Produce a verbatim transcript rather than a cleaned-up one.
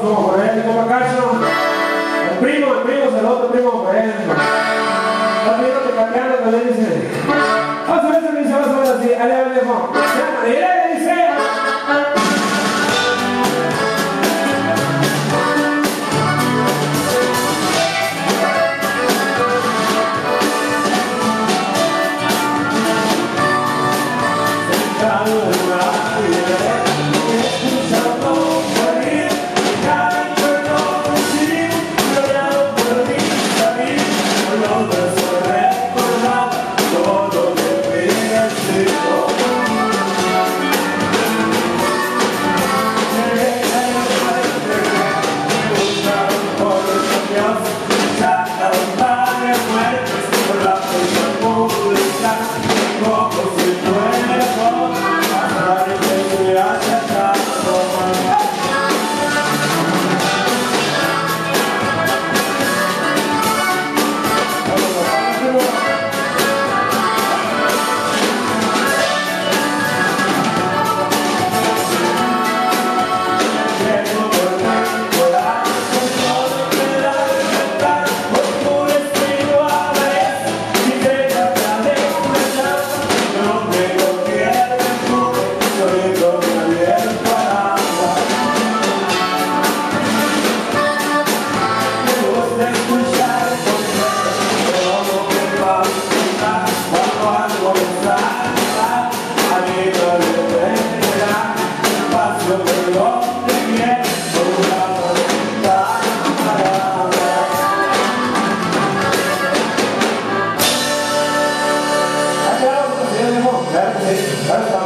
como por él, como Cacho. El primo, el primo, el otro primo por él. Está viendo que cambiando también dice. Vamos a ver si me dice, vamos a ver así. Allá me dijo. Ya, mira, dice. Claro que sí, claro que sí.